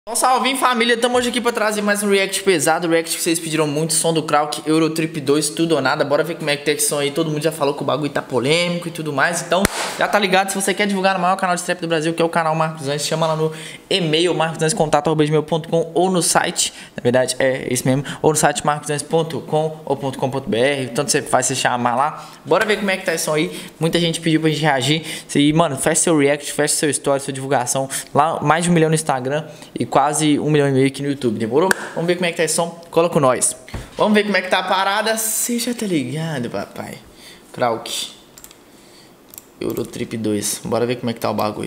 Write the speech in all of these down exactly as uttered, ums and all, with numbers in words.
Então, salve família, estamos hoje aqui para trazer mais um react pesado, react que vocês pediram muito, som do Krauk, Eurotrip dois, tudo ou nada. Bora ver como é que tem esse som aí, todo mundo já falou que o bagulho tá polêmico e tudo mais, então já tá ligado. Se você quer divulgar no maior canal de trap do Brasil, que é o canal Marcos Anjos, chama lá no e-mail marcosanjos contato arroba gmail ponto com ou no site, na verdade é esse mesmo, ou no site marcosanjos ponto com ou .com.br, tanto você faz, você chamar lá. Bora ver como é que tá esse som aí, muita gente pediu pra gente reagir. E mano, fecha seu react, fecha seu story, sua divulgação, lá mais de um milhão no Instagram e quase um milhão e meio aqui no YouTube, demorou? Vamos ver como é que tá esse som, cola com nós. Vamos ver como é que tá a parada, você já tá ligado, papai. Krauk, Eurotrip dois, bora ver como é que tá o bagulho.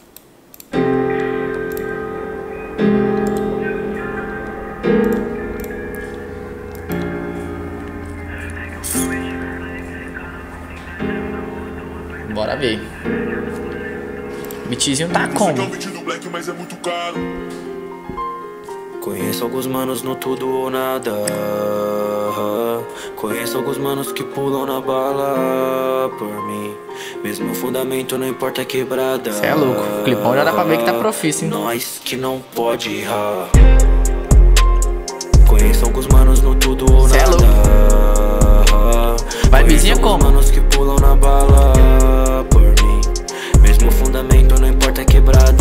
Bora ver. O beatzinho tá como? Conheço alguns manos no tudo ou nada. Conheço alguns manos que pulam na bala por mim. Mesmo o fundamento não importa a quebrada. Cê é louco, o clipão já dá pra ver que tá profício, hein? Nós que não pode errar. Conheço alguns manos no tudo ou Cê nada. É louco. Vai vizinha como? Manos que pulam na bala por mim. Mesmo o fundamento não importa a quebrada.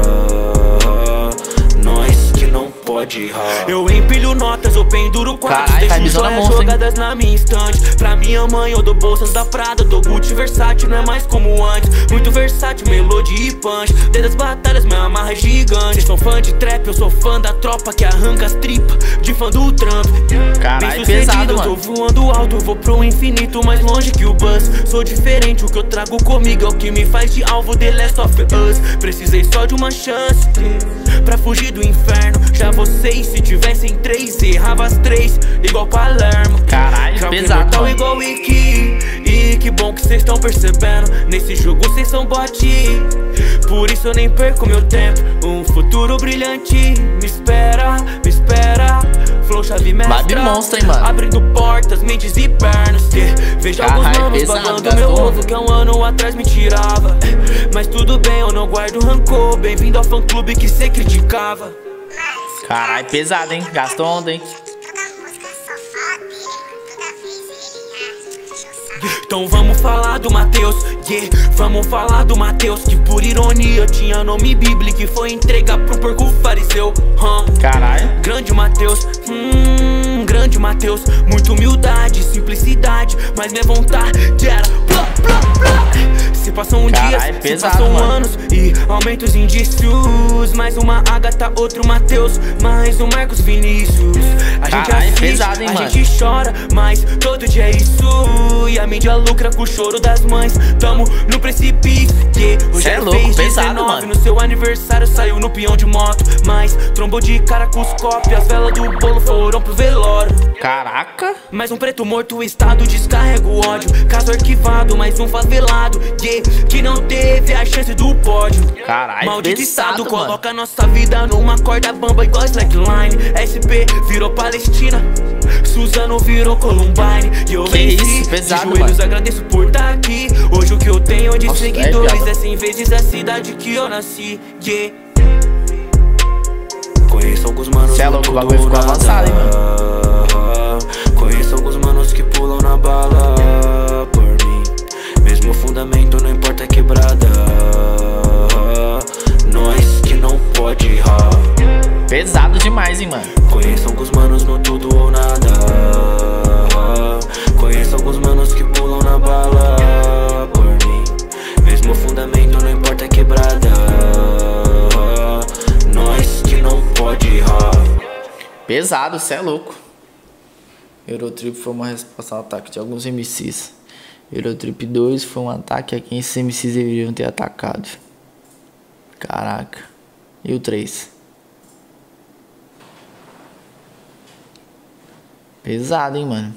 Nós que não pode errar. Eu empilho notas, eu penduro quadros. Carai, deixo joias jogadas na minha estante. Pra minha mãe eu dou bolsas da Prada. Dou Gucci versátil, não é mais como antes. Muito versátil, melodia e punch. Desde as batalhas, minha amarra é gigante. Vocês são fã de trap, eu sou fã da tropa que arranca as tripas de fã do Trump. Caralho, pesado, eu tô mano. voando alto, eu vou pro infinito, mais longe que o bus. Sou diferente, o que eu trago comigo é o que me faz de alvo, The Last of Us. Precisei só de uma chance pra fugir do inferno. Já vocês, se tivessem três, errava as três, igual Palermo. Caralho, pesado, mano. Igual Wiki. E que bom que vocês estão percebendo, nesse jogo vocês são bot. Por isso eu nem perco meu tempo. Um futuro brilhante me espera, me espera. Flow chave mestra, monstro, hein, mano? abrindo portas, mentes e pernas. yeah. Vejo alguns manos babando meu ovo que há um ano atrás me tirava. Mas tudo bem, eu não guardo rancor. Bem-vindo ao fã clube que cê criticava. Caralho, pesado, hein? Gastou onda, hein? Então vamos falar do Mateus, yeah. Vamos falar do Mateus, que por ironia tinha nome bíblico e foi entregar pro porco fariseu. huh. Caralho. Grande Mateus, hum, grande Mateus. Muita humildade, simplicidade, mas minha vontade era plá, plá, plá. Se passam dias, Carai, se pesado, passam mano. anos e aumentam os indícios. Mais uma Agatha, outro Mateus, mais um Marcos Vinícius. A gente Carai, assiste, pesado, hein, a mano? gente chora, mas todo dia é isso. E a mídia lucra com o choro das mães. Tamo no precipício, yeah. Hoje Cê é é louco, fez pesado, dezenove, mano. no seu aniversário saiu no peão de moto. Mas trombou de cara com os copos, as velas do bolo foram pro velório. Caraca. Mais um preto morto, o estado descarrega o ódio. Caso arquivado, mais um favelado, yeah, que não teve a chance do pódio. Caralho, Maldito pesado, estado, mano. coloca nossa vida numa corda bamba igual slackline. S P virou Palestina, Suzano virou Columbine. E eu Que venci, isso, pesado, de joelhos mano. agradeço por estar aqui. Hoje o que eu tenho de Nossa, seguidores é, é viado. cem vezes a cidade que eu nasci, yeah. Conheço alguns manos Cê é no louco, o tudo bagulho ficou ou nada. avançado, hein, mano? Conheço alguns manos que pulam na bala por mim. Mesmo o fundamento não importa a quebrada. Nós que não pode errar. Pesado demais, hein, mano? Conheço alguns manos no tudo ou nada. Conheço alguns manos que pulam na bala por mim. Mesmo o fundamento não importa a quebrada. Nós que não pode errar. Pesado, cê é louco. Eurotrip foi uma resposta ao ataque de alguns M Cs. Eurotrip dois foi um ataque a quem esses M Cs deveriam ter atacado. Caraca. E o três? Pesado, hein, mano?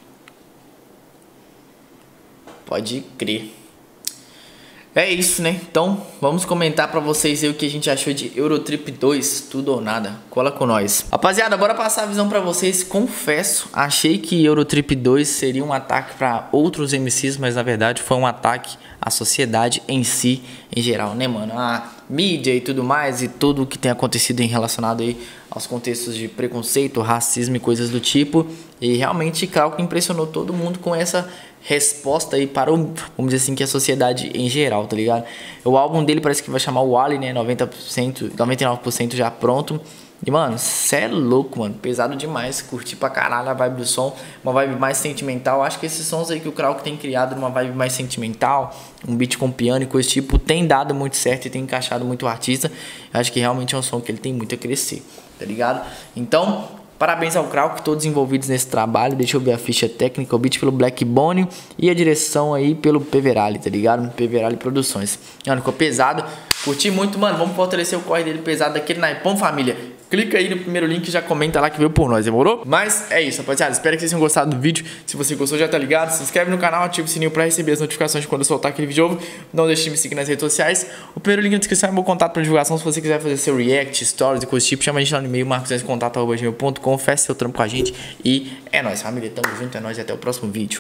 Pode crer. É isso, né? Então, vamos comentar pra vocês aí o que a gente achou de Eurotrip dois, tudo ou nada. Cola com nós. Rapaziada, bora passar a visão pra vocês. Confesso, achei que Eurotrip dois seria um ataque pra outros M Cs, mas na verdade foi um ataque à sociedade em si, em geral, né, mano? A mídia e tudo mais, e tudo o que tem acontecido em relacionado aí aos contextos de preconceito, racismo e coisas do tipo. E realmente Krauk impressionou todo mundo com essa resposta aí para o, vamos dizer assim, que a sociedade em geral, tá ligado? O álbum dele parece que vai chamar o Wally, né? noventa por cento, noventa e nove por cento já pronto. E, mano, cê é louco, mano. Pesado demais. Curti pra caralho a vibe do som. Uma vibe mais sentimental. Acho que esses sons aí que o Krauk tem criado numa vibe mais sentimental, um beat com piano e coisa tipo, tem dado muito certo e tem encaixado muito o artista. Acho que realmente é um som que ele tem muito a crescer, tá ligado? Então, parabéns ao Krauk, todos envolvidos nesse trabalho. Deixa eu ver a ficha técnica, o beat pelo Blackbone e a direção aí pelo Peverali, tá ligado? Peverali Produções. Mano, ficou pesado. Curti muito, mano. Vamos fortalecer o corre dele pesado daquele naipão, família. Clica aí no primeiro link e já comenta lá que veio por nós, demorou? Mas é isso, rapaziada. Espero que vocês tenham gostado do vídeo. Se você gostou, já tá ligado. Se inscreve no canal, ativa o sininho pra receber as notificações quando eu soltar aquele vídeo novo. Não deixe de me seguir nas redes sociais. O primeiro link na descrição é meu contato pra divulgação. Se você quiser fazer seu react, stories e coisa tipo, chama a gente lá no e-mail, marcos contato arroba gmail ponto com. Feche seu trampo com a gente. E é nóis, família. Tamo junto, é nóis e até o próximo vídeo.